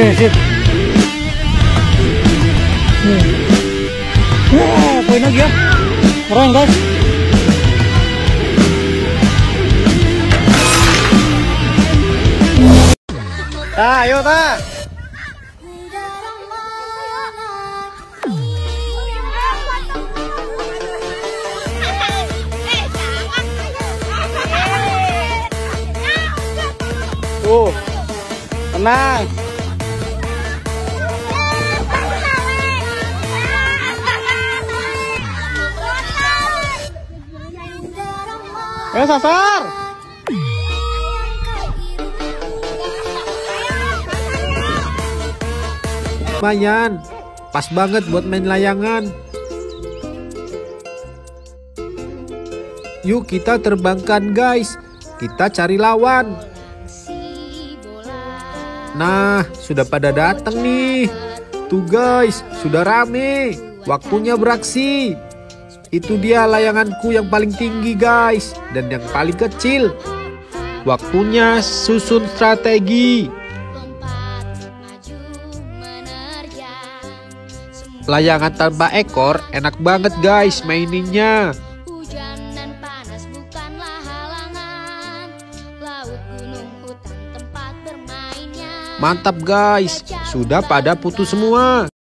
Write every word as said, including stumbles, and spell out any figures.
sip. Wah, poin lagi ya. Keren guys. Ah, ayo ta. Tuh, tenang. Ayo sasar. Lumayan, pas banget buat main layangan. Yuk kita terbangkan guys, kita cari lawan. Nah, sudah pada datang nih. Tuh guys, sudah rame. Waktunya beraksi. Itu dia layanganku yang paling tinggi guys, dan yang paling kecil. Waktunya susun strategi. Layangan tanpa ekor enak banget guys maininnya. Mantap guys, sudah pada putus semua.